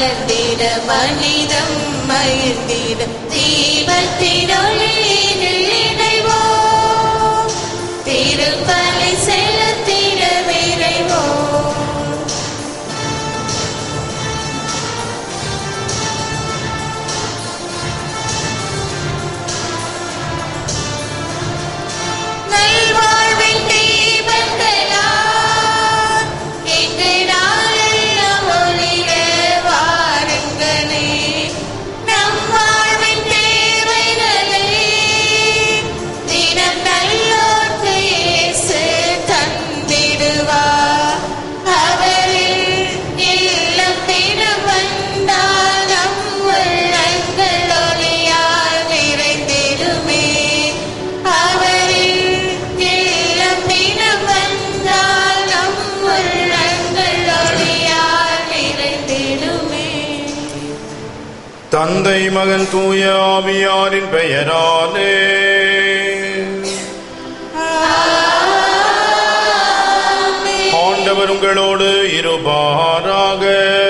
மலர்ந்திட மனிதம் மகிழ்ந்திட தீபத்தினொளியில் இணைவோம். திருப்பலி செலுத்திட விரைவோம். நல்வாழ்வின் தீபங்களால் இன்று நாளெல்லாம் ஒளிர வாருங்களே. நம் வாழ்வின் தேவைகளை தினம் நல்லோர்க்கு இயேசு தந்திடுவார். அவரில் இல்லம் தினம் வந்தால் நம் உள்ளங்கள் ஒளியால் நிறைந்திடுமே. அவரில் இல்லம் தினம் வந்தால் நம் உள்ளங்கள் ஒளியால் நிறைந்திடுமே. தந்தை மகன் தூய ஆவியாரின் பெயராலே ஆண்டவர் உங்களோடு இருப்பாராக.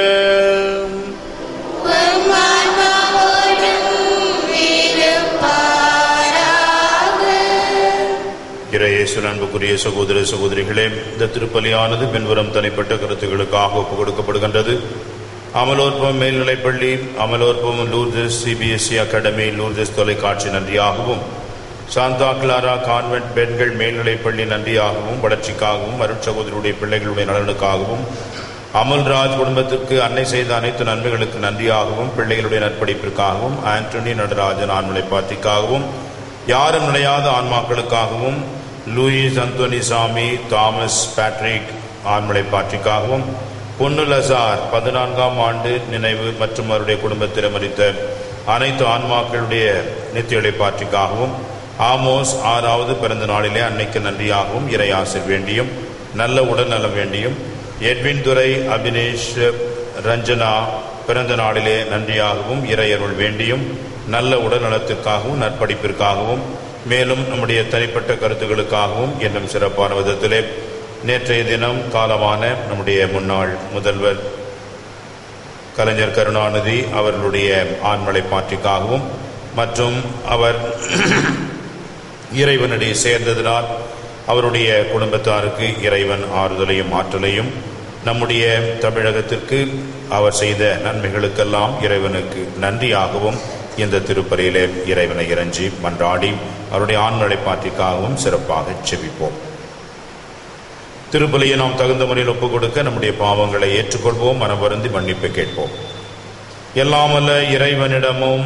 உம் ஆன்மாவோடும் இருப்பாராக. இறையேசு அன்புக்குரிய சகோதர சகோதரிகளே, இந்த திருப்பலியானது பின்வரும் தனிப்பட்ட கருத்துக்களுக்காக ஒப்புக் கொடுக்கப்படுகின்றது. அமலோற்பம் மேல்நிலைப்பள்ளி, Amalorpam Lourdes CBSE academy, Lourdes தொலைக்காட்சி நன்றியாகவும், சாந்தா கிளாரா கான்வென்ட் பெண்கள் மேல்நிலைப்பள்ளி நன்றியாகவும், வளர்ச்சிக்காகவும், அருட்சகோதரருடைய பிள்ளைகளுடைய நலனுக்காகவும், அமல்ராஜ் குடும்பத்திற்கு அன்னை செய்த அனைத்து நன்மைகளுக்கு நன்றியாகவும், பிள்ளைகளுடைய நற்படிப்பிற்காகவும், ஆண்டனி நடராஜன் ஆண்மலைப்பாட்டிக்காகவும், யாரும் நிலையாத ஆன்மாக்களுக்காகவும், Louis Anthony Sami, Thomas Patrick ஆண்மலைப்பாட்டிக்காகவும், பொன்னு லசார் 14ஆம் ஆண்டு நினைவு மற்றும் அவருடைய குடும்பத்தில் மரித்த அனைத்து ஆன்மாக்களுடைய நித்திய இளைப்பாற்றிக்காகவும், ஆமோஸ் 6வது பிறந்த நாளிலே அன்னைக்கு நன்றியாகவும், இறையாசிர் வேண்டியும், நல்ல உடல்நலம் வேண்டியும், எட்வின் துரை, அபினேஷ், ரஞ்சனா பிறந்த நாளிலே நன்றியாகவும், இறையருள் வேண்டியும், நல்ல உடல்நலத்திற்காகவும், நற்படிப்பிற்காகவும், மேலும் நம்முடைய தனிப்பட்ட கருத்துக்களுக்காகவும் என்னும் சிறப்பான விதத்திலே நேற்றைய தினம் காலமான நம்முடைய முன்னாள் முதல்வர் கலைஞர் கருணாநிதி அவர்களுடைய ஆண்மலைப்பாற்றிக்காகவும், மற்றும் அவர் இறைவனடி சேர்ந்ததினால் அவருடைய குடும்பத்தாருக்கு இறைவன் ஆறுதலையும் ஆற்றலையும், நம்முடைய தமிழகத்திற்கு அவர் செய்த நன்மைகளுக்கெல்லாம் இறைவனுக்கு நன்றியாகவும் இந்த திருப்பலியிலே இறைவனை இறைஞ்சி மன்றாடி அவருடைய ஆண்மலைப்பாற்றிக்காகவும் சிறப்பாக செபிப்போம். திருப்பலியை நாம் தகுந்த முறையில் ஒப்புக் கொடுக்க நம்முடைய பாவங்களை ஏற்றுக்கொள்வோம். மனம் வருந்தி மன்னிப்பு கேட்போம். எல்லாமல்ல இறைவனிடமும்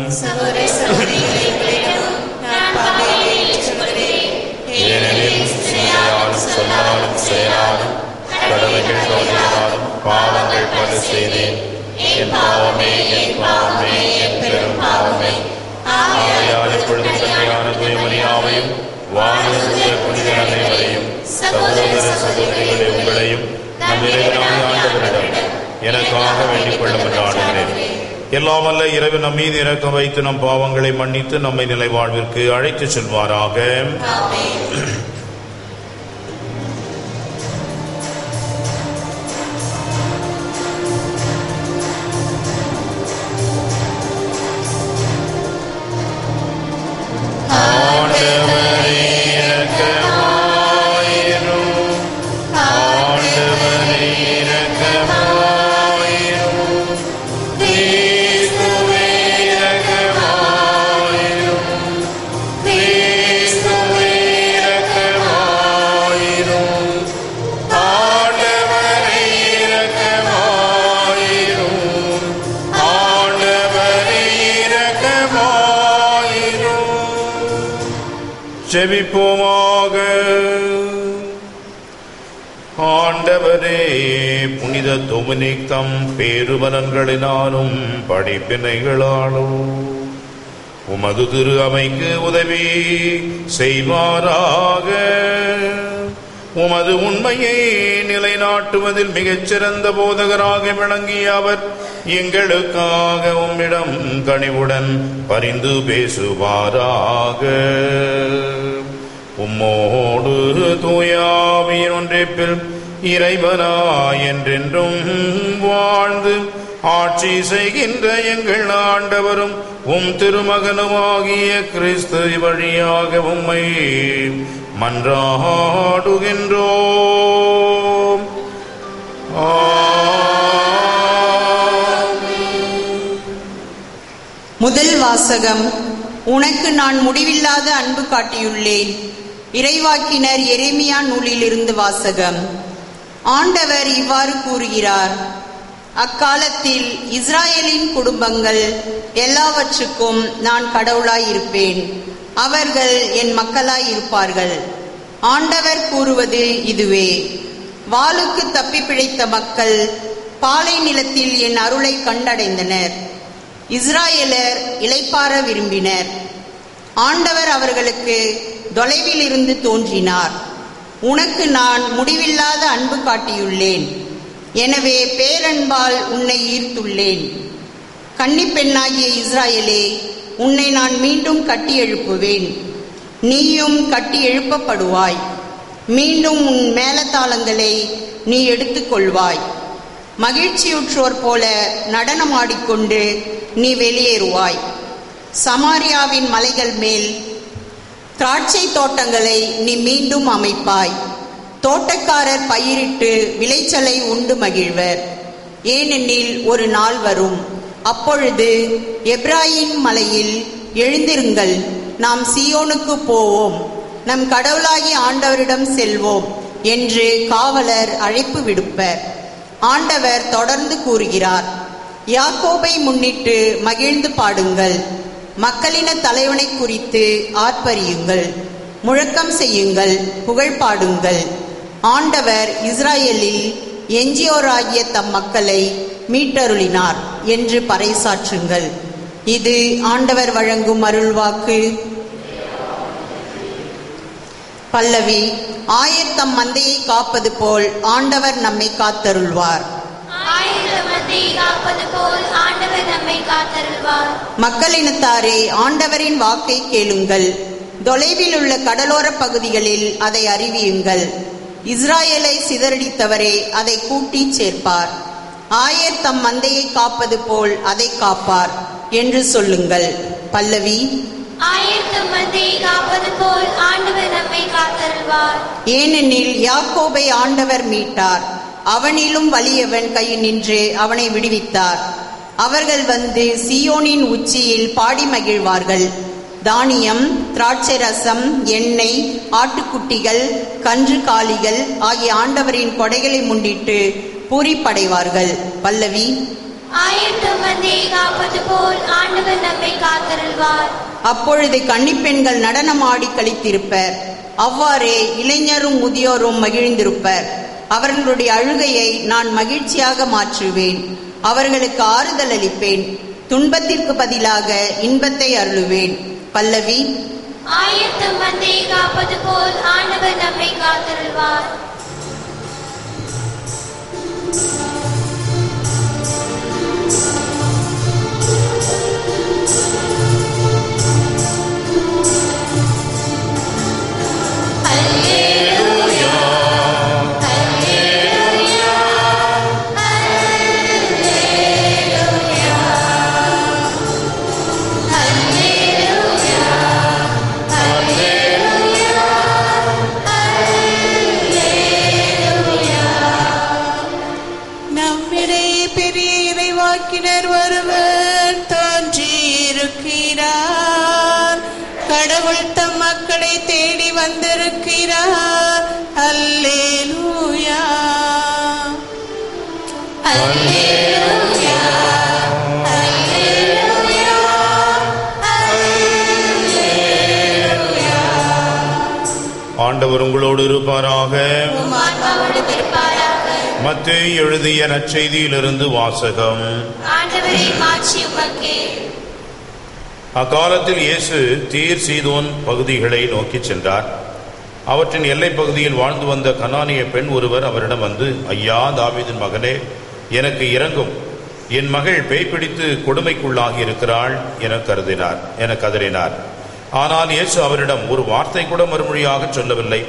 ஏனெனில் சிந்தையாலும் சொல்லாலும் செயலாலும் கடமைகள் தோன்றினாலும் பாவங்கள் பல செய்தேன். என் பாவமே, என் பாவமே, என் பெரும் பாவமே. ஆகையால் எப்பொழுதும் தன்மையான தூய்மணியாவையும் வானுடைய புனித அனைவரையும் சகோதர சகோதரிகளை உங்களையும் நம் இறைவனான ஆண்டவரிடம் எனக்காக வேண்டிக் கொள்ளும் என்று ஆடுகிறேன். எல்லாம் வல்ல இறைவன் நம் மீது இரக்கம் வைத்து நம் பாவங்களை மன்னித்து நம்மை நிலை வாழ்விற்கு அழைத்து செல்வாராக. ஜெபிப்போமாக. ஆண்டவரே, புனித தொமினிக் தம் பேருபலன்களினாலும் படிப்பினைகளாலும் உமது திரு அவைக்கு உதவி செய்வாராக. உமது உண்மையை நிலைநாட்டுவதில் மிகச்சிறந்த போதகராக விளங்கிய அவர் எங்களுக்காக உம்மிடம் கனிவுடன் பரிந்து பேசுவாராக. உம்மோடு தூயாவியின் ஒன்றிப்பில் இறைவனாய் என்றென்றும் வாழ்ந்து ஆட்சி செய்கின்ற எங்கள் ஆண்டவரும் உம் திருமகனுமாகிய கிறிஸ்து வழியாக உம்மை மன்றாடுகின்றோம். முதல் வாசகம். உனக்கு நான் முடிவில்லாத அன்பு காட்டியுள்ளேன். இறைவாக்கினர் எரேமியா நூலிலிருந்து வாசகம். ஆண்டவர் இவ்வாறு கூறுகிறார்: அக்காலத்தில் இஸ்ராயேலின் குடும்பங்கள் எல்லாவற்றுக்கும் நான் கடவுளாயிருப்பேன், அவர்கள் என் மக்களாயிருப்பார்கள். ஆண்டவர் கூறுவது இதுவே: வாளுக்கு தப்பி பிழைத்த மக்கள் பாலை நிலத்தில் என் அருளை கண்டடைந்தனர். இஸ்ராயேலர் இளைப்பாற விரும்பினர். ஆண்டவர் அவர்களுக்கு தொலைவில் இருந்து தோன்றினார். உனக்கு நான் முடிவில்லாத அன்பு காட்டியுள்ளேன், எனவே பேரன்பால் உன்னை ஈர்த்துள்ளேன். கன்னிப்பெண்ணாகிய இஸ்ராயேலே, உன்னை நான் மீண்டும் கட்டி எழுப்புவேன். நீயும் கட்டி எழுப்பப்படுவாய். மீண்டும் உன் மேலதாளங்களை நீ எடுத்துக்கொள்வாய். மகிழ்ச்சியுற்றோர் போல நடனமாடிக்கொண்டு நீ வெளியேறுவாய். சமாரியாவின் மலைகள் மேல் திராட்சை தோட்டங்களை நீ மீண்டும் அமைப்பாய். தோட்டக்காரர் பயிரிட்டு விளைச்சலை உண்டு மகிழ்வர். ஏனெனில் ஒரு நாள் வரும், அப்பொழுது எப்ராயிம் மலையில் எழுந்திருங்கள், நாம் சீயோனுக்கு போவோம், நம் கடவுளாகிய ஆண்டவரிடம் செல்வோம் என்று காவலர் அழைப்பு விடுப்பர். ஆண்டவர் தொடர்ந்து கூறுகிறார்: யாக்கோபை முன்னிட்டு மகிழ்ந்து பாடுங்கள், மக்களின தலைவனை குறித்து ஆர்ப்பரியுங்கள், முழக்கம் செய்யுங்கள், புகழ் பாடுங்கள். ஆண்டவர் இஸ்ராயேலில் எஞ்சியோராகிய தம் மக்களை மீட்டருளினார் என்று பறைசாற்றுங்கள். இது ஆண்டவர் வழங்கும் அருள்வாக்கு. பல்லவி. ஆயத்தம் மந்தையை காப்பது போல் ஆண்டவர் நம்மை காத்தருள்வார். மக்களினத்தாரே, ஆண்டவரின் வாக்கை கேளுங்கள். தொலைவில் உள்ள கடலோர பகுதிகளில் அதை அறிவியுங்கள். இஸ்ராயேலை சிதறடித்தவரே, அதை கூட்டி சேர்ப்பார். ஆயர் தம் மந்தையை காப்பது போல் அதை காப்பார் என்று சொல்லுங்கள். பல்லவி. ஏனெனில் யாக்கோபை ஆண்டவர் மீட்டார், அவனிலும் வலியவன் கையினின்று அவனை விடுவித்தார். அவர்கள் வந்து சீயோனின் உச்சியில் பாடி மகிழ்வார்கள். தானியம், திராட்சை ரசம், எண்ணெய், ஆட்டுக்குட்டிகள், கன்று காலிகள் ஆகிய ஆண்டவரின் கொடைகளை முன்னிட்டு பூரிப்படைவார்கள். பல்லவி. அப்பொழுது கன்னிப்பெண்கள் நடனமாடி கழித்திருப்பர். அவ்வாறே இளைஞரும் முதியோரும் மகிழ்ந்திருப்பர். அவர்களுடைய அழுகையை நான் மகிழ்ச்சியாக மாற்றுவேன். அவர்களுக்கு ஆறுதல் அளிப்பேன். துன்பத்திற்கு பதிலாக இன்பத்தை அருளுவேன். பல்லவி. ஆயத்தம் மந்தையை காப்பது போல் ஆண்டவர் நம்மை காத்தருள்வார். ஒருவர் தோன்றியிருக்கிறார். கடவுள் தம் மக்களை தேடி வந்திருக்கிறார். அல்லேலூயா, அல்லேலூயா, அல்லேலூயா, அல்லேலூயா. ஆண்டவர் உங்களோடு இருப்பாராக. மத்தேயு எழுதிய நற்செய்தியிலிருந்து வாசகம். அக்காலத்தில் இயேசு தீர் சீதோன் பகுதிகளை நோக்கி சென்றார். அவற்றின் எல்லைப் பகுதியில் வாழ்ந்து வந்த கனானிய பெண் ஒருவர் அவரிடம் வந்து, ஐயா, தாவீதின் மகனே, எனக்கு இரங்கும், என் மகள் பேய் பிடித்து கொடுமைக்குள்ளாகி இருக்கிறாள் என கதறினார். ஆனால் இயேசு அவரிடம் ஒரு வார்த்தை கூட மறுமொழியாக சொல்லவில்லை.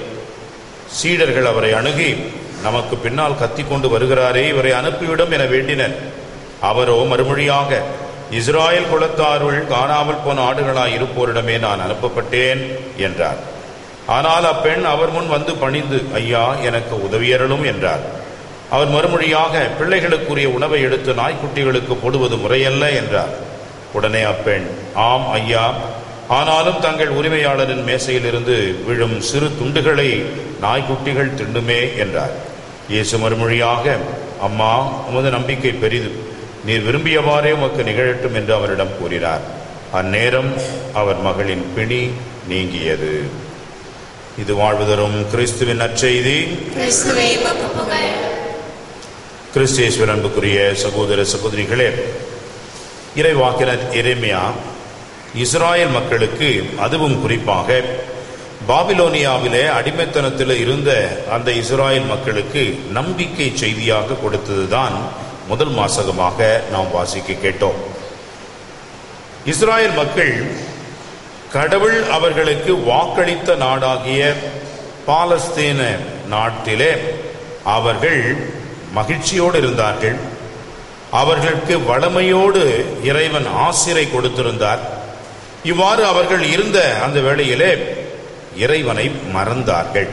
சீடர்கள் அவரை அணுகி, நமக்கு பின்னால் கத்திக் கொண்டு வருகிறாரே, இவரை அனுப்பிவிடும் என வேண்டினர். அவரோ மறுமொழியாக, இஸ்ராயேல் குலத்தாருள் காணாமல் போன ஆடுகளாய் இருப்போரிடமே நான் அனுப்பப்பட்டேன் என்றார். ஆனால் அப்பெண் அவர் முன் வந்து பணிந்து, ஐயா, எனக்கு உதவியருளும் என்றார். அவர் மறுமொழியாக, பிள்ளைகளுக்குரிய உணவை எடுத்து நாய்க்குட்டிகளுக்கு போடுவது முறையல்ல என்றார். உடனே அப்பெண், ஆம் ஐயா, ஆனாலும் தங்கள் உரிமையாளரின் மேசையிலிருந்து விழும் சிறு துண்டுகளை நாய்க்குட்டிகள் திண்டுமே என்றார். இயேசு மறுமொழியாக, அம்மா, உமது நம்பிக்கை பெரிது, நீர் விரும்பியவாறே உமக்கு நிகழட்டும் என்று அவரிடம் கூறினார். அந்நேரம் அவர் மகளின் பிணி நீங்கியது. இது வாழ்வு தரும் கிறிஸ்துவின் நற்செய்தி. கிறிஸ்தேஸ்வர் அன்புக்குரிய சகோதர சகோதரிகளே, இறைவாக்கினர் எரேமியா இஸ்ராயேல் மக்களுக்கு, அதுவும் குறிப்பாக பாபிலோனியாவிலே அடிமைத்தனத்தில் இருந்த அந்த இஸ்ராயேல் மக்களுக்கு நம்பிக்கை செய்தியாக கொடுத்ததுதான் முதல் வாசகமாக நாம் வாசிக்க கேட்டோம். இஸ்ராயேல் மக்கள் கடவுள் அவர்களுக்கு வாக்களித்த நாடாகிய பாலஸ்தீன நாட்டிலே அவர்கள் மகிழ்ச்சியோடு இருந்தார்கள். அவர்களுக்கு வளமையோடு இறைவன் ஆசிரை கொடுத்திருந்தார். இவ்வாறு அவர்கள் இருந்த அந்த வேளையிலே இறைவனை மறந்தார்கள்.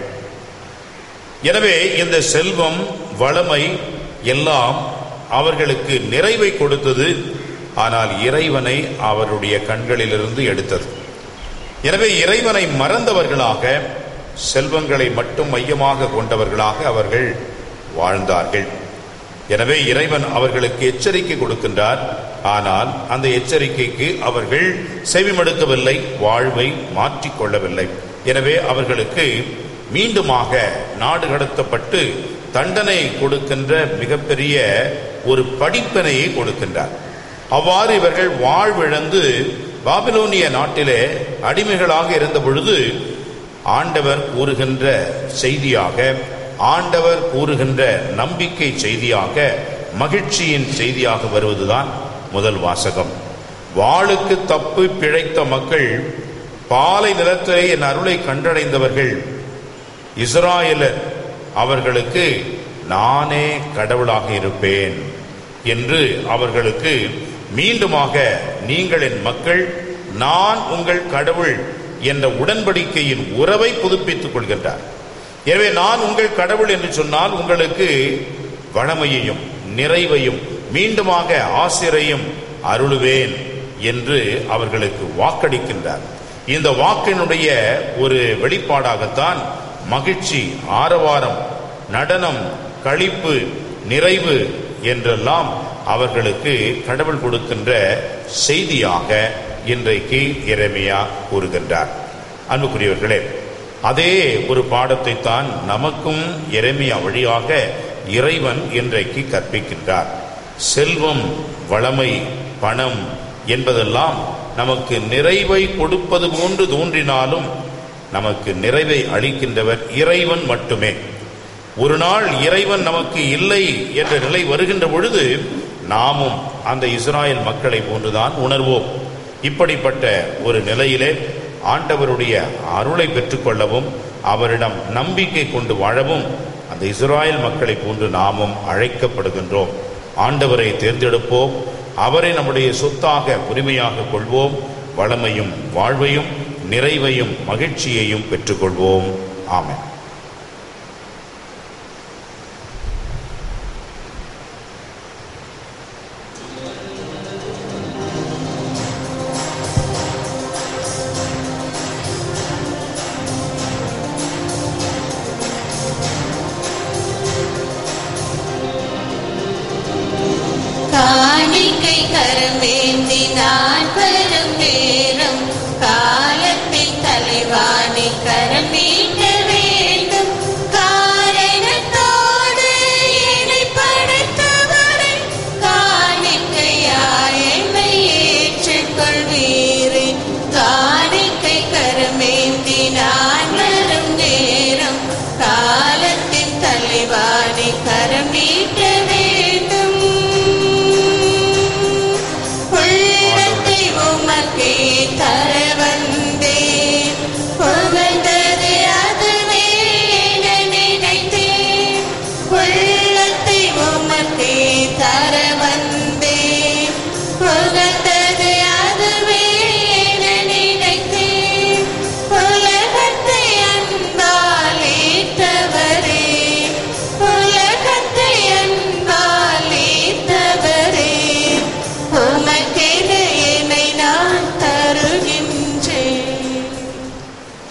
எனவே இந்த செல்வம், வளமை எல்லாம் அவர்களுக்கு நிறைவை கொடுத்தது, ஆனால் இறைவனை அவருடைய கண்களிலிருந்து எடுத்தது. எனவே இறைவனை மறந்தவர்களாக, செல்வங்களை மட்டும் மையமாக கொண்டவர்களாக அவர்கள் வாழ்ந்தார்கள். எனவே இறைவன் அவர்களுக்கு எச்சரிக்கை கொடுக்கின்றார். ஆனால் அந்த எச்சரிக்கைக்கு அவர்கள் செவிமடுக்கவில்லை, வாழ்வை மாற்றிக்கொள்ளவில்லை. எனவே அவர்களுக்கு மீண்டுமாக நாடு கடத்தப்பட்டு தண்டனை கொடுக்கின்ற மிகப்பெரிய ஒரு படிப்பினையை கொடுக்கின்றார். அவ்வாறு இவர்கள் வாழ்விழந்து பாபிலோனிய நாட்டிலே அடிமைகளாக இருந்த பொழுது ஆண்டவர் கூறுகின்ற செய்தியாக, ஆண்டவர் கூறுகின்ற நம்பிக்கை செய்தியாக, மகிழ்ச்சியின் செய்தியாக வருவதுதான் முதல் வாசகம். வாளுக்கு தப்பு பிழைத்த மக்கள், பாலை நிலத்திலே என் அருளை கண்டடைந்தவர்கள் இஸ்ராயேலர், அவர்களுக்கு நானே கடவுளாக இருப்பேன் என்று அவர்களுக்கு மீண்டுமாக, நீங்கள் என் மக்கள், நான் உங்கள் கடவுள் என்ற உடன்படிக்கையின் உறவை புதுப்பித்துக் கொள்கின்றார். எனவே நான் உங்கள் கடவுள் என்று சொன்னால் உங்களுக்கு வளமையையும் நிறைவையும் மீண்டுமாக ஆசிரையும் அருளுவேன் என்று அவர்களுக்கு வாக்களிக்கின்றார். இந்த வாக்கினுடைய ஒரு வெளிப்பாடாகத்தான் மகிழ்ச்சி, ஆரவாரம், நடனம், களிப்பு, நிறைவு என்றெல்லாம் அவர்களுக்கு கடவுள் கொடுக்கின்ற செய்தியாக இன்றைக்கு எரேமியா கூறுகின்றார். அன்புக்குரியவர்களே, அதே ஒரு பாடத்தை தான் நமக்கும் எரேமியா வழியாக இறைவன் இன்றைக்கு கற்பிக்கின்றார். செல்வம், வளமை, பணம் என்பதெல்லாம் நமக்கு நிறைவை கொடுப்பது போன்று தோன்றினாலும் நமக்கு நிறைவை அளிக்கின்றவர் இறைவன் மட்டுமே. ஒரு நாள் இறைவன் நமக்கு இல்லை என்ற நிலை வருகின்ற பொழுது நாமும் அந்த இஸ்ராயேல் மக்களை போன்றுதான் உணர்வோம். இப்படிப்பட்ட ஒரு நிலையிலே ஆண்டவருடைய அருளை பெற்றுக்கொள்ளவும், அவரிடம் நம்பிக்கை கொண்டு வாழவும் அந்த இஸ்ராயேல் மக்களை போன்று நாமும் அழைக்கப்படுகின்றோம். ஆண்டவரை தேர்ந்தெடுப்போம், அவரை நம்முடைய சொத்தாக உரிமையாக கொள்வோம், வளமையும் வாழ்வையும் நிறைவையும் மகிழ்ச்சியையும் பெற்றுக்கொள்வோம். ஆமென். காணிக்கை கரமேந்தி நான் வரும் நேரம், காலத்தை தலைவாணி கரம் மீட்ட வேளை,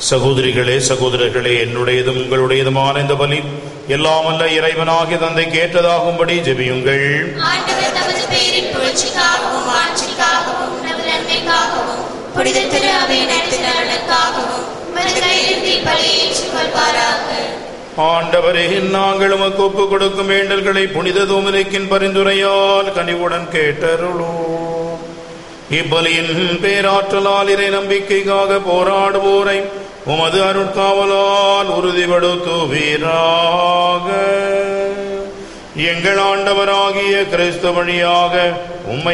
சகோதரிகளே சகோதரர்களே, என்னுடையதும் உங்களுடையதுமான இந்த பலி எல்லாம் அல்ல இறைவனாகிய தந்தை கேட்டதாகும்படி ஜெபியுங்கள். ஆண்டவர் தமது பெயரின் புகழ்ச்சிக்காகவும் ஆட்சிக்காகவும் நமது நன்மைக்காகவும் புனித திரு அவையின் அனைத்து நலனுக்காகவும் மனதிலிருந்து பலியை ஏற்றுக்கொள்வாராக. ஆண்டவரே, நாங்கள் உமக்கு ஒப்புக் கொடுக்கும் வேண்டல்களை புனித தோமனிக்கின் பரிந்துரையால் கனிவுடன் கேட்டருளோம். இப்பலியின் பேராற்றலால் இறை நம்பிக்கைக்காக போராடுவோரை உமது அருட்காவலால் உறுதிப்படுத்துவீராக. எங்கள் ஆண்டவராகிய கிறிஸ்து வழியாக உம்மை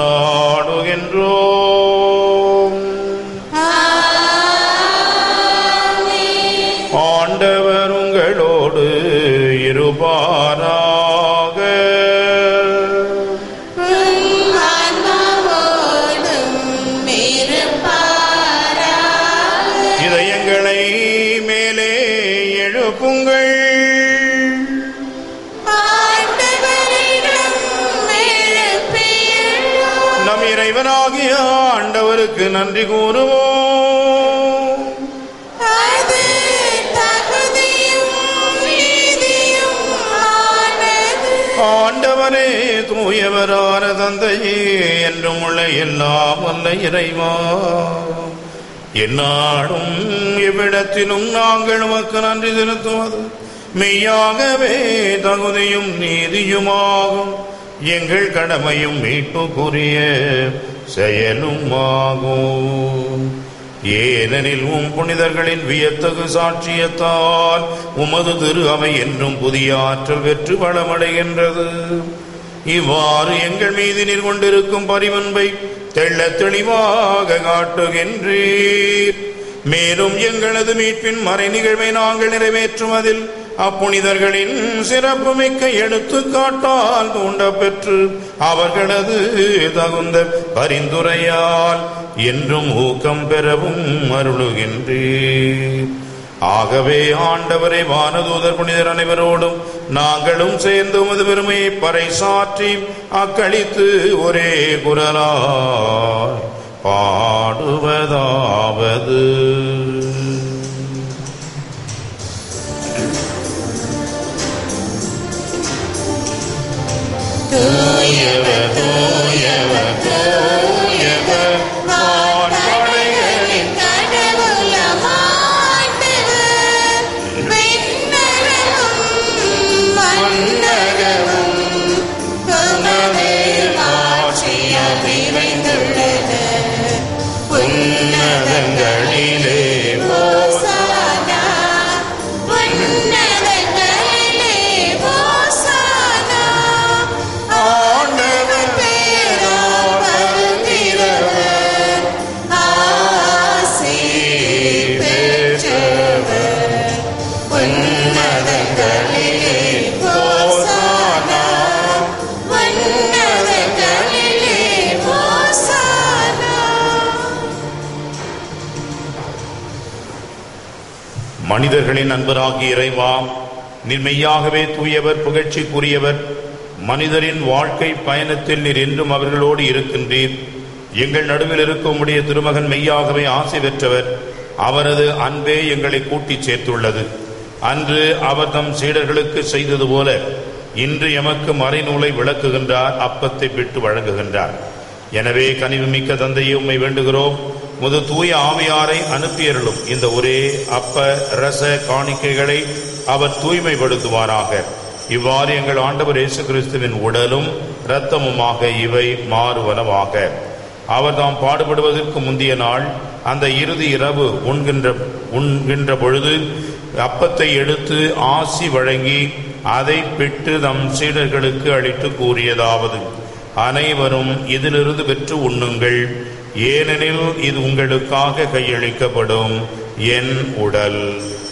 மன்றாடுகின்றோம். ஆண்டவர் உங்களோடு இருப்பாராக. இதயங்களை மேலே எழுப்புங்கள். நம் இறைவனாகிய ஆண்டவருக்கு நன்றி கூறுவோம். ஆண்டவரே, தூயவரான தந்தையே, என்றும் உள்ள எல்லாம் வல்ல இறைவா, எந்நாளும் எவ்விடத்திலும் நாங்கள் உமக்கு நன்றி செலுத்துவது மெய்யாகவே தகுதியும் நீதியுமாகும். எங்கள் கடமையும் மீட்புக்குரிய செயலுமாகும். ஏனெனில் புனிதர்களின் வியத்தகு சாட்சியத்தால் உமது திரு அவை என்றும் புதிய ஆற்றல் வெற்று வளமடைகின்றது. இவ்வாறு எங்கள் மீது நீர் கொண்டிருக்கும் பரிவன்பை தெள்ள தெளிவாக காட்டுகின்றீர். மேலும் எங்களது மீட்பின் மறை நிகழ்வை நாங்கள் நிறைவேற்றுவதில் அப்புனிதர்களின் சிறப்பு மிக்க எடுத்துக்காட்டால் தூண்டப்பெற்று அவர்களது தகுந்த பரிந்துரையால் என்றும் ஊக்கம் பெறவும் அருளுகின்றீர். ஆகவே ஆண்டவரை, வானதூதர் புனிதர் அனைவரோடும் நாங்களும் சேர்ந்து உமது பெருமையை பறைசாற்றி அக்களித்து ஒரே குரலாய் பாடுவதாவது: தூயவர் தூயவர் தூயவர் வான்படைகளின் கடவுளமாண்டவர், விண்ணகமும் மண்ணகமும் உமது ஆட்சியால் நிறைந்துள்ளது. உன்னதங்களிலே ஓசானா, உன்னதங்களிலே ஓசானா. ஆண்டவர் பெயரால் வருகிறவர் ஆசி பெற்றவர். உன்னதங்களிலே ஓசானா, உன்னதங்களிலே ஓசானா. மனிதர்களின் நண்பராகிய இறைவா, நீர் மெய்யாகவே தூயவர், புகழ்ச்சிக்குரியவர். மனிதரின் வாழ்க்கை பயணத்தில் நீர் என்றும் அவர்களோடு இருக்கின்றீர். எங்கள் நடுவில் இருக்கும் உம்முடைய திருமகன் மெய்யாகவே ஆசி பெற்றவர். அவரது அன்பே எங்களை கூட்டிச் சேர்த்துள்ளது. அன்று அவர் தம் சீடர்களுக்கு செய்தது போல இன்று எமக்கு மறைநூலை விளக்குகின்றார், அப்பத்தை விட்டு வழங்குகின்றார். எனவே கனிவுமிக்க தந்தையை உம்மை வேண்டுகிறோம், முது தூய ஆவியாரை அனுப்பியருளும். இந்த ஒரே அப்ப ரச காணிக்கைகளை அவர் தூய்மைப்படுத்துவாராக. இவ்வாறு எங்கள் ஆண்டவர் இயேசு கிறிஸ்துவின் உடலும் இரத்தமுமாக இவை மாறுவனவாக. அவர் தாம் பாடுபடுவதற்கு முந்திய நாள் அந்த இறுதி இரவு உண்கின்ற பொழுது அப்பத்தை எடுத்து ஆசி வழங்கி அதை பிட்டு தம் சீடர்களுக்கு அளித்து கூறியதாவது: அனைவரும் இதிலிருந்து பெற்று உண்ணுங்கள், ஏனெனில் இது உங்களுக்காக கையளிக்கப்படும் என் உடல்.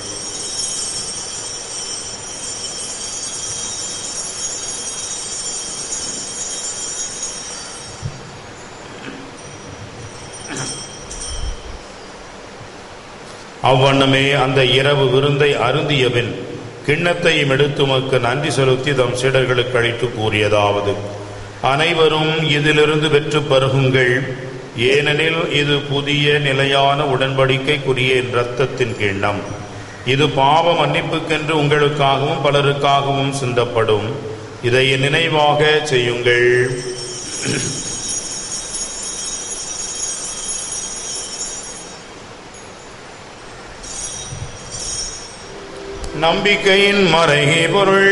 அவ்வண்ணமே அந்த இரவு விருந்தை அருந்தியபின் கிண்ணத்தையும் எடுத்து உமக்கு நன்றி செலுத்தி தம் சீடர்களுக்கு அளித்து கூறியதாவது: அனைவரும் இதிலிருந்து பெற்று பருகுங்கள், ஏனெனில் இது புதிய நிலையான உடன்படிக்கைக்குரிய என் இரத்தத்தின் கிண்ணம். இது பாவ மன்னிப்புக்கென்று உங்களுக்காகவும் பலருக்காகவும் சிந்தப்படும். இதை நினைவாக செய்யுங்கள். நம்பிக்கையின் மறைகை பொருள்.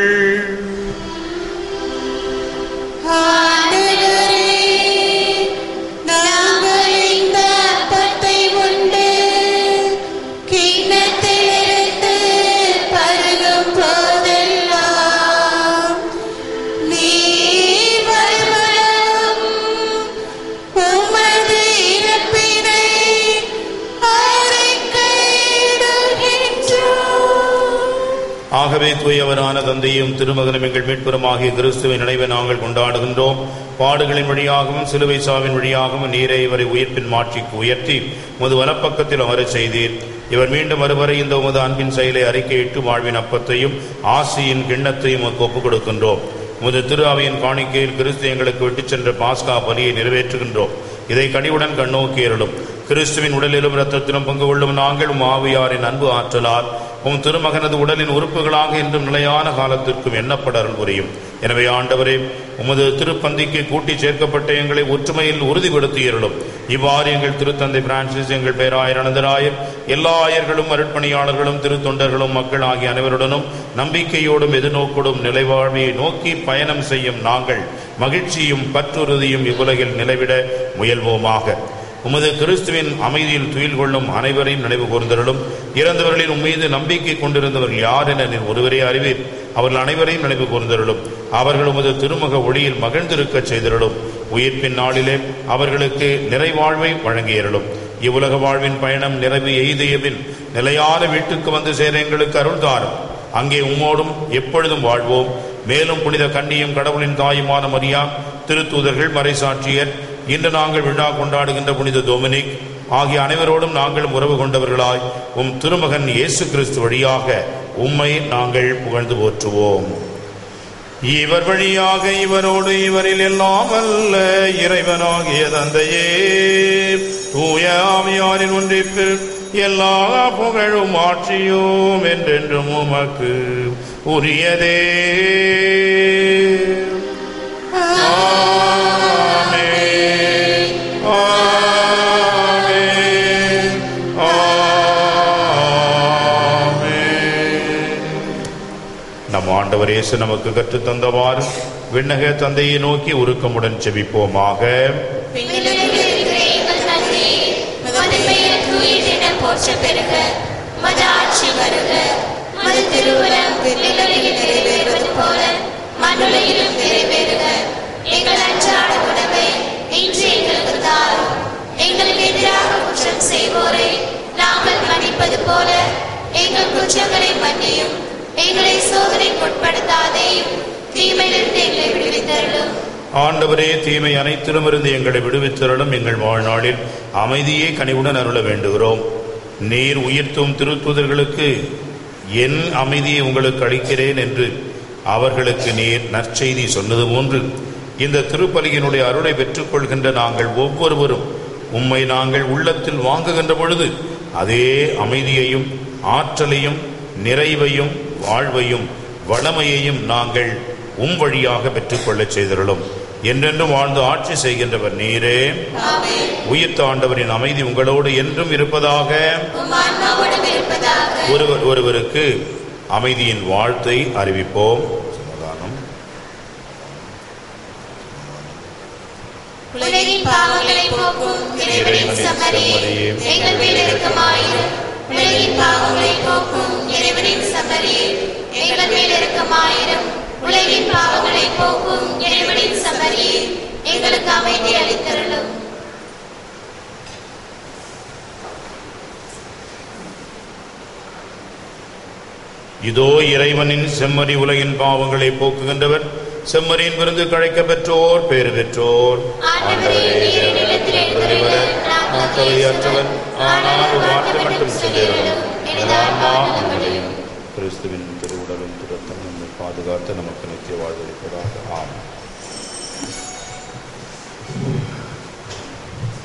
ஆகவே தூயவரான தந்தையும் திருமகனும் எங்கள் மீட்புறமாகிய கிறிஸ்துவின் நினைவை நாங்கள் கொண்டாடுகின்றோம். பாடுகளின் வழியாகவும் சிலுவை சாவின் வழியாகவும் நீரை இவரை உயிர்ப்பின் மாட்சிக்கு உயர்த்தி உமது வலப்பக்கத்தில் அமரச் செய்தீர். இவர் மீண்டும் வருவரை இந்த உமது அன்பின் செயலை அறிக்கையிட்டு வாழ்வின் அப்பத்தையும் ஆசியின் கிண்ணத்தையும் ஒப்புக் கொடுக்கின்றோம். உமது திரு அவையின் காணிக்கையில் கிறிஸ்து எங்களுக்கு விட்டுச் சென்ற பாஸ்கா பலியை நிறைவேற்றுகின்றோம். இதை கனிவுடன் கண்ணோக்கி அருளும். கிறிஸ்துவின் உடலிலும் இரத்தத்திலும் பங்கு கொள்ளும் நாங்கள் உம் ஆவியாரின் அன்பு ஆற்றலால் உம் திருமகனது உடலின் உறுப்புகளாக என்றும் நிலையான காலத்திற்கும் எண்ணப்பட அருள் புரியும். எனவே ஆண்டவரே, உமது திருப்பந்திக்கு கூட்டி சேர்க்கப்பட்ட எங்களை ஒற்றுமையில் உறுதிப்படுத்தியருளும். இவ்வாறு எங்கள் திருத்தந்தை பிரான்சிஸ், எங்கள் பேராயர் அனந்தராயர், எல்லா ஆயர்களும் அருட்பணியாளர்களும் திருத்தொண்டர்களும் மக்கள் ஆகிய அனைவருடனும் நம்பிக்கையோடும் எதிர்நோக்கோடும் நிலைவாழ்வை நோக்கி பயணம் செய்யும் நாங்கள் மகிழ்ச்சியும் பற்றுறுதியும் இவ்வுலகில் நிலைவிட முயல்வோமாக. உமது கிறிஸ்துவின் அமைதியில் துயில் கொள்ளும் அனைவரையும் நினைவு கூர்ந்தருளும். இறந்தவர்களின் உம்மீது நம்பிக்கை கொண்டிருந்தவர்கள் யார் என நீர் ஒருவரே அறிவீர். அவர்கள் அனைவரையும் நினைவு கூர்ந்தருளும். அவர்கள் உமது திருமுக ஒளியில் மகிழ்ந்திருக்க செய்தருளும். உயிர்ப்பின் நாளிலே அவர்களுக்கு நிறைவாழ்வை வழங்கியருளும். இவ்வுலக வாழ்வின் பயணம் நிறைவு எய்தியபின் நிலையான வீட்டுக்கு வந்து சேர எங்களுக்கு அருள் தாரும். அங்கே உம்மோடும் எப்பொழுதும் வாழ்வோம். மேலும் புனித கன்னியும் கடவுளின் தாயுமான மரியா, திருத்தூதர்கள், மறைசாட்சியர், இன்று நாங்கள் விழா கொண்டாடுகின்ற புனித டொமினிக் ஆகிய அனைவரோடும் நாங்கள் உறவு கொண்டவர்களாய் உம் திருமகன் இயேசு கிறிஸ்து வழியாக உம்மை நாங்கள் புகழ்ந்து போற்றுவோம். இவர் வழியாக இவரோடு இவரில் எல்லாம் அல்ல இறைவனாகிய தந்தையே, தூய ஆவியாரின் ஒன்றிப்பில் எல்லா புகழும் ஆட்சியும் என்றென்றும் உமக்கு உரியதே. நம் ஆண்டவர் இயேசு நமக்கு கற்றுத் தந்தவாறு விண்ணக தந்தையை நோக்கி உருக்கமுடன் செபிப்போமாக. எங்களுக்கு எதிராக குற்றம் செய்வோரை நாங்கள் மன்னிப்பது போல எங்கள் குற்றங்களை மன்னியும். எங்களை சோதனைக்கு உட்படுத்தாதேயும், தீமையிலிருந்து எங்களை விடுவித்தருளும். ஆண்டவரே, தீமை அனைத்திலுமிருந்து எங்களை விடுவித்தருளும். எங்கள் வாழ்நாளில் அமைதியை கனிவுடன் அருள வேண்டுகிறோம். நீர் உயிர்த்தும் திருத்தூதர்களுக்கு என் அமைதியை உங்களுக்கு அளிக்கிறேன் என்று அவர்களுக்கு நீர் நற்செய்தி சொன்னது போன்று இந்த திருப்பலியினுடைய அருளை பெற்றுக் கொள்கின்ற நாங்கள் ஒவ்வொருவரும் உம்மை நாங்கள் உள்ளத்தில் வாங்குகின்ற பொழுது அதே அமைதியையும் ஆற்றலையும் நிறைவையும் வாழ்வையும் வளமையையும் நாங்கள் உம் வழியாக பெற்றுக்கொள்ளச் செய்தருளும். என்றென்றும் வாழ்ந்து ஆட்சி செய்கின்றவர் நீரே. உயிர்த்த ஆண்டவரின் அமைதி உங்களோடு என்றும் இருப்பதாக. ஒருவர் ஒருவருக்கு அமைதியின் வாழ்த்தை அறிவிப்போம். சமாதானம். உலகின் பாவங்களை போக்கும் இறைவனின் சமரியே, எங்கள் மேல் இரக்கமாயிரும். உலகின் பாவங்களை போக்கும் இறைவனின் சமரியே, எங்கள் மேல் இரக்கமாயிரும். உலகின் பாவங்களை போக்கும் இறைவனின் சமரியே, எங்களுக்கு அமைதி அளித்தருளும். இதோ இறைவனின் செம்மறி, உலகின் பாவங்களை போக்குகின்றவர். செம்மறியின் விருந்து கழைக்க பெற்றோர் பேறு பெற்றோர். மட்டும் செல்லும் கிறிஸ்துவின் திருவுடலும் திருத்தம் நம்மை பாதுகாத்து நமக்கு நித்திய வாழ்வளிப்பதாக. ஆமென்.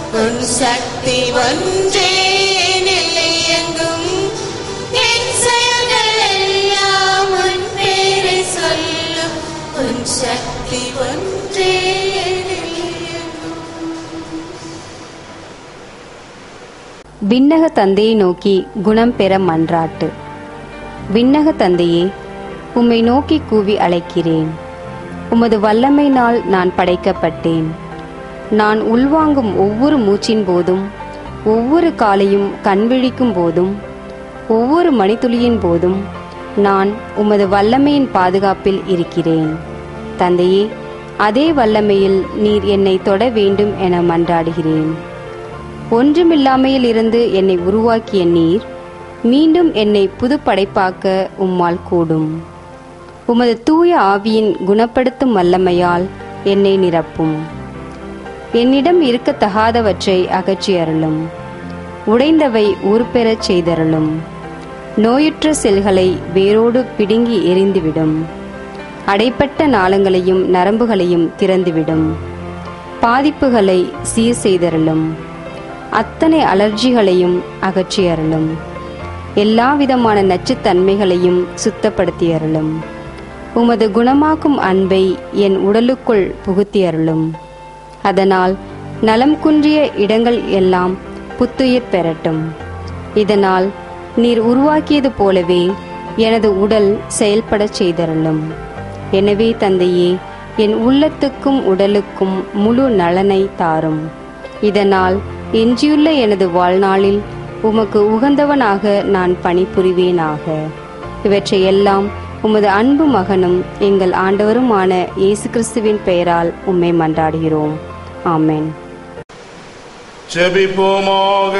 உன் சக்தி ஒன்றே என்னை எங்கும், என் செயல்கள் எல்லாம் உன் பேரை சொல்லும். உன் சக்தி ஒன்றே என்னை எங்கும். விண்ணக தந்தையை நோக்கி குணம் பெற மன்றாட்டு. விண்ணக தந்தையே, உம்மை நோக்கி கூவி அழைக்கிறேன். உமது வல்லமையினால் நான் படைக்கப்பட்டேன். நான் உள்வாங்கும் ஒவ்வொரு மூச்சின் போதும், ஒவ்வொரு காலையும் கண்விழிக்கும் போதும், ஒவ்வொரு மணித்துளியின் போதும் நான் உமது வல்லமையின் பாதுகாப்பில் இருக்கிறேன். தந்தையே, அதே வல்லமையில் நீர் என்னை தொட வேண்டும் என மன்றாடுகிறேன். ஒன்றுமில்லாமையில் இருந்து என்னை உருவாக்கிய நீர் மீண்டும் என்னை புது படைப்பாக்க உம்மால் கூடும். உமது தூய ஆவியின் குணப்படுத்தும் வல்லமையால் என்னை நிரப்பும். என்னிடம் இருக்கத்தகாதவற்றை அகற்றி அருளும். உடைந்தவை ஊர்பெறச் செய்தருளும். நோயுற்ற செல்களை வேரோடு பிடுங்கி எறிந்துவிடும். அடைப்பட்ட நாளங்களையும் நரம்புகளையும் திறந்துவிடும். பாதிப்புகளை சீர் செய்தருளும். அத்தனை அலர்ஜிகளையும் அகற்றி அருளும். எல்லாவிதமான நச்சுத்தன்மைகளையும் சுத்தப்படுத்தி அருளும். உமது குணமாக்கும் அன்பை என் உடலுக்குள் புகுத்தி அருளும். அதனால் நலம் குன்றிய இடங்கள் எல்லாம் புத்துயிர் பெறட்டும். இதனால் நீர் உருவாக்கியது போலவே எனது உடல் செயல்படச் செய்தருளும். எனவே தந்தையே, என் உள்ளத்துக்கும் உடலுக்கும் முழு நலனை தாரும். இதனால் எஞ்சியுள்ள எனது வாழ்நாளில் உமக்கு உகந்தவனாக நான் பணிபுரிவேனாக. இவற்றையெல்லாம் உமது அன்பு மகனும் எங்கள் ஆண்டவருமான இயேசு கிறிஸ்துவின் பெயரால் உம்மை மன்றாடுகிறோம். ஆமென். ஜெபிப்போமாக.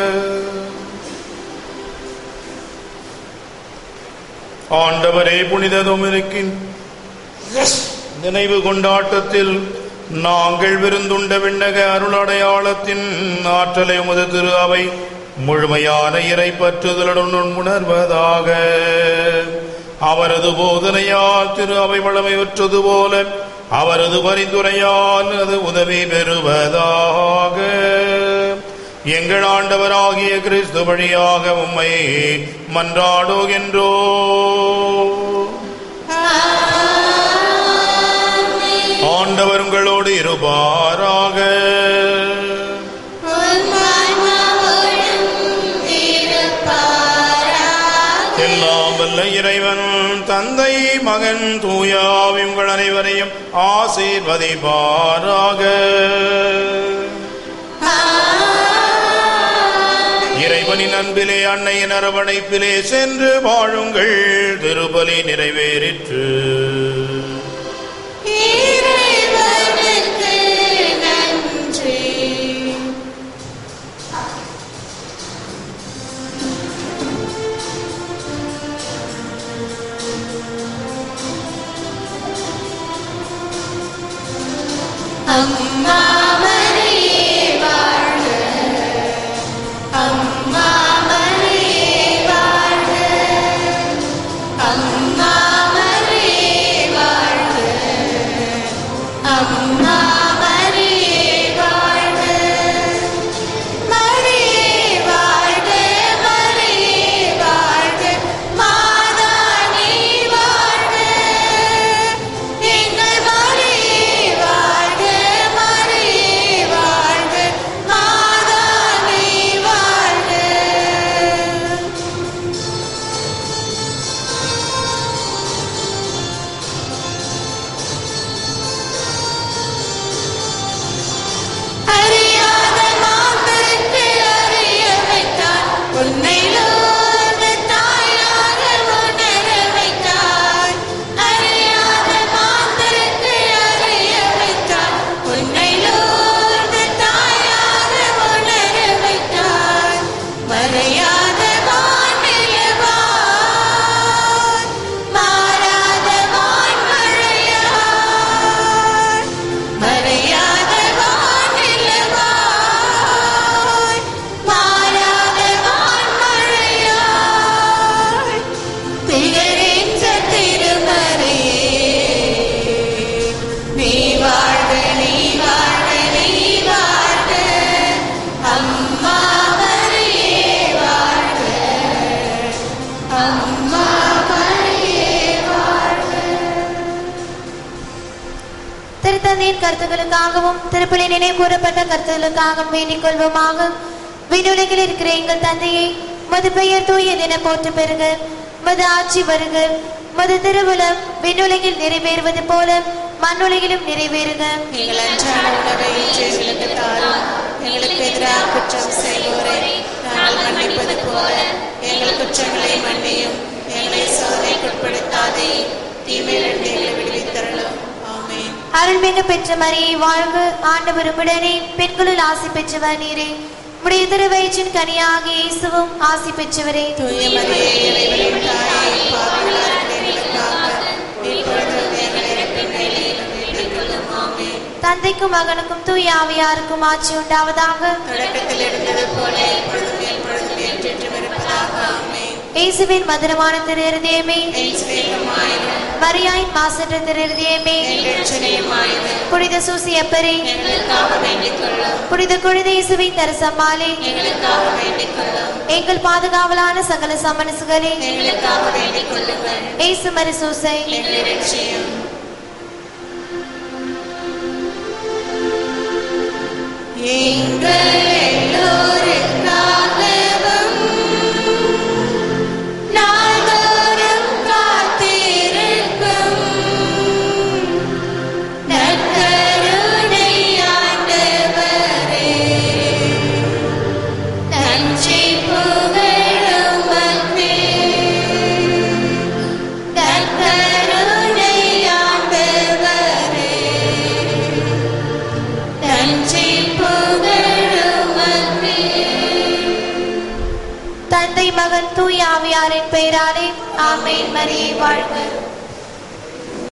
ஆண்டவரே, புனித டொமினிக்கின் நினைவு கொண்டாட்டத்தில் நாங்கள் விருந்துண்ட விண்ணக அருளடையாளத்தின் ஆற்றலை உமது திரு அவை முழுமையான இறை பற்றுதலுடன் உணர்வதாக. அவரது போதனையால் திரு அவை வளமையுற்றது போல அவரது பரிந்துரையால் அது உதவி பெறுவதாக. எங்கள் ஆண்டவராகிய கிறிஸ்து வழியாக உம்மை மன்றாடுகின்றோ. ஆண்டவர் உங்களோடு இருப்பாராக. எல்லாம் வல்ல இறைவன் தந்தை, மகன், தூய ஆவி உங்கள் அனைவரையும் ஆசீர்வதிப்பாராக. இறைவனின் அன்பிலே அன்னையின் அரவணைப்பிலே சென்று வாழுங்கள். திருப்பலி நிறைவேறிற்று. அம்மா மரியே வாழ்க, அம்மா மரியே வாழ்க, அம்மா மரியே கருத்துக்களுக்காகவும் திருப்பலி நினைவு கூறப்பட்ட கருத்துக்களுக்காகவும் வேண்டிக் கொள்வோமாக. விண்ணுலகில் இருக்கிற எங்கள் தந்தையை, மது பெயர் தூயதென போற்று பெறுக. மது ஆட்சி வருக. மது திருவுளம் விண்ணுலகில் நிறைவேறுவது போல மண்ணுலகிலும் நிறைவேறுக. எங்கள் அன்றாட உணவை இன்று எங்களுக்கு தாரும். எங்களுக்கு எதிராக குற்றம் செய்வோரை நாங்கள் மன்னிப்பது போல எங்கள் குற்றங்களை மன்னியும். எங்களை சோதனைக்குட்படுத்தாதே, தீமையிலிருந்து எங்களை விடுவித்தருளும். ஆமென். அருள்மிகு பெற்ற மரியை வாழ்க. ஆண்டவர் உம்முடனே, பெண்களுள் ஆசி பெற்றவர் நீரே. உம்முடைய திருவயிற்றின் கனியாகிய இயேசுவும் ஆசி பெற்றவரே. தூய மரியே, இறைவனின் தாயே, பாவிகளாகிய எங்களுக்காக இப்பொழுதும் எங்கள் இறப்பின் வேளையிலும் வேண்டிக் கொள்ளும். ஆமென். தந்தைக்கும் மகனுக்கும் தூய ஆவியாருக்கும் ஆட்சி உண்டாவதாக. தொடக்கத்தில் இருந்தது போல இப்பொழுதும் எப்பொழுதும் என்றென்றும் இருப்பதாக. ஆமென். இயேசுவின் மதுரமான திரு இருதயமே, என் சிநேகமாயிரும், மரியாயின் மாசற்ற திரு இருதயமே, என் இரட்சணியமாயிரும், புனித சூசியப்பரே, எங்களுக்காக வேண்டிக் கொள்ளும். புனித குழந்தை இயேசுவின் தரசம்மாளே, எங்களுக்காக வேண்டிக் கொள்ளும். எங்கள் பாதுகாவலான சகல சமனசுகளே, எங்களுக்காக வேண்டிக் கொள்ளுங்கள். இயேசு மரி சூசை, எங்கள் இரட்சியும். எங்கள் எல்லோருக்காகவும் நாள்தோறும் காத்திருக்கும் நற்கருணை ஆண்டவரே, நன்றி புகழுமக்கே. நற்கருணை ஆண்டவரே, நன்றி புகழுமக்கே. தந்தை மகன் தூய ஆவியாரின் பெயராலே ஆமென். மரியே வாழ்க.